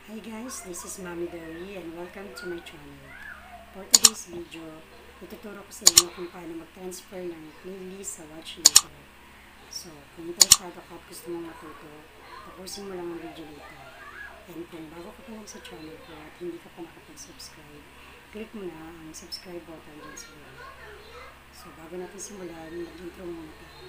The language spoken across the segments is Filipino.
Hi guys, this is Mommy Dory and welcome to my channel. For today's video, ituturo ko sa inyo kung paano mag-transfer ng playlist sa watch later. So, kung interesado ka at gusto mong matuto, tapusin mo lang ang video later. And kung bago ka pa lang sa channel ko at hindi ka pa nakapag-subscribe, click mo na ang subscribe button dyan sa video. So, bago natin simulan, mag-intro muna tayo.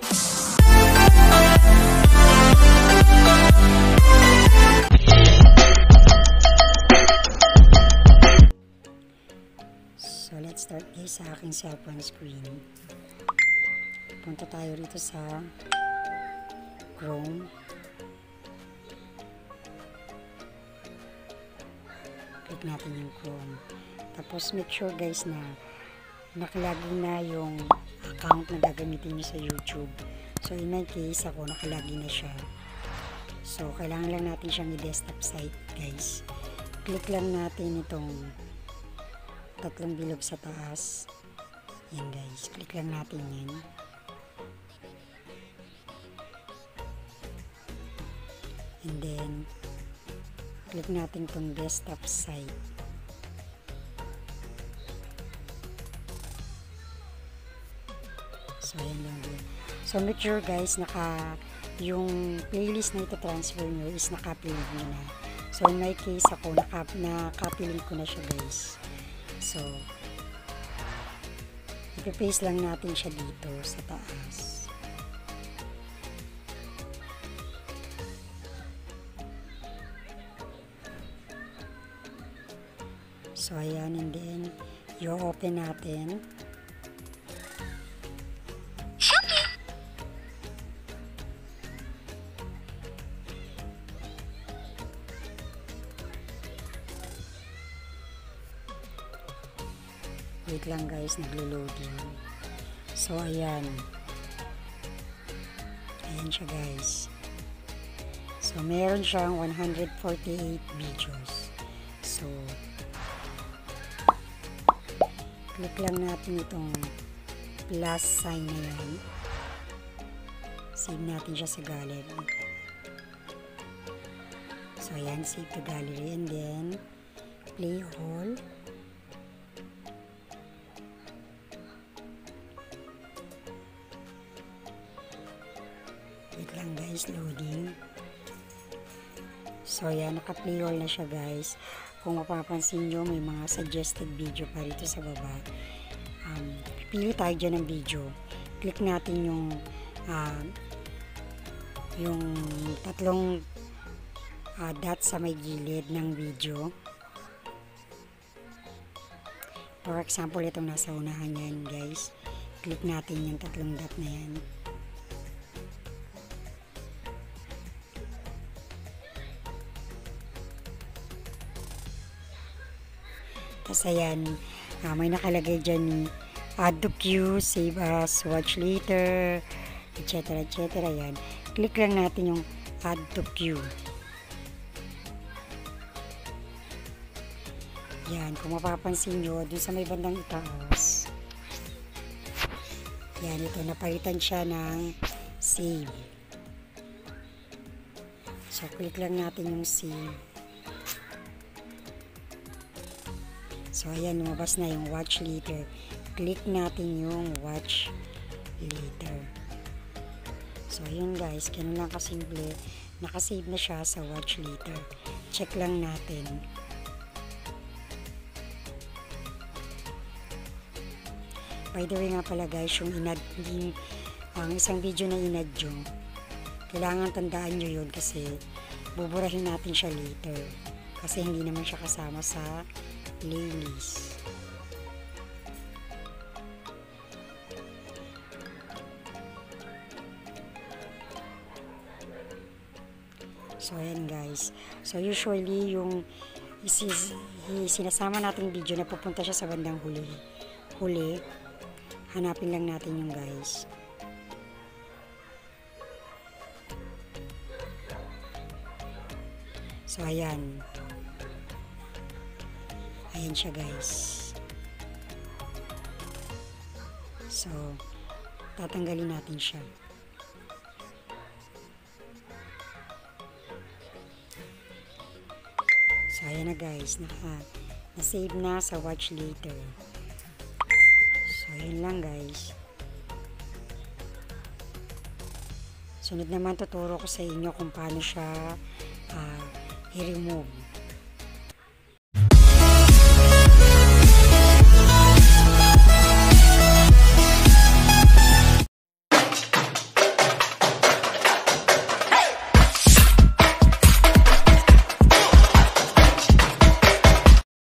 So, let's start guys sa aking cellphone screen. Punta tayo rito sa Chrome. Click natin yung Chrome. Tapos, make sure guys na nakalagin na yung account na gagamitin nyo sa YouTube. So, in my case, ako nakalagin na siya. So, kailangan lang natin siyang i-desktop site guys. Click lang natin itong tatlong bilog sa taas. Yan guys, click lang natin yan. And then click natin itong desktop site. So yan lang din. So make sure guys yung playlist na ito transfer nyo is naka-upload nyo na. So in my case ako naka-upload ko na siya guys. So, ipipaste lang natin siya dito sa taas. So, ayan, and then, i-open natin. Wait lang guys, naglo-loading. So, ayan. Ayan siya guys. So, meron siyang 148 videos. So, click lang natin itong plus sign na yan. Save natin siya sa gallery. So, ayan, save to gallery. And then, play all. Wait lang guys, loading. So yan, naka-play all na siya guys. Kung mapapansin nyo, may mga suggested video pa rito sa baba. Pili tayo dyan ng video. Click natin yung tatlong dot sa may gilid ng video. For example, itong nasa unahan yan guys. Click natin yung tatlong dot na yan. Tapos ayan, may nakalagay dyan, add to queue, save as, watch later, etc. etc. Ayan. Click lang natin yung add to queue. Yan, kung mapapansin nyo, dun sa may bandang itaas. Yan, ito, napalitan siya ng save. So, click lang natin yung save. So, ayan, lumabas na yung watch later. Click natin yung watch later. So, ayun guys, ganun lang kasimple. Nakasave na siya sa watch later. Check lang natin. By the way nga pala guys, yung ang isang video na inad nyo, kailangan tandaan nyo yun kasi buburahin natin siya later. Kasi hindi naman siya kasama sa playlist. So ayan guys. So usually yung sinasama nating video na pupunta siya sa bandang huli. Hanapin lang natin yung guys. So ayan. Ayan siya guys. So, tatanggalin natin siya. ayan na guys, na-save na sa watch later. So, yun lang guys. Sunod naman tuturo ko sa inyo kung paano siya i-remove.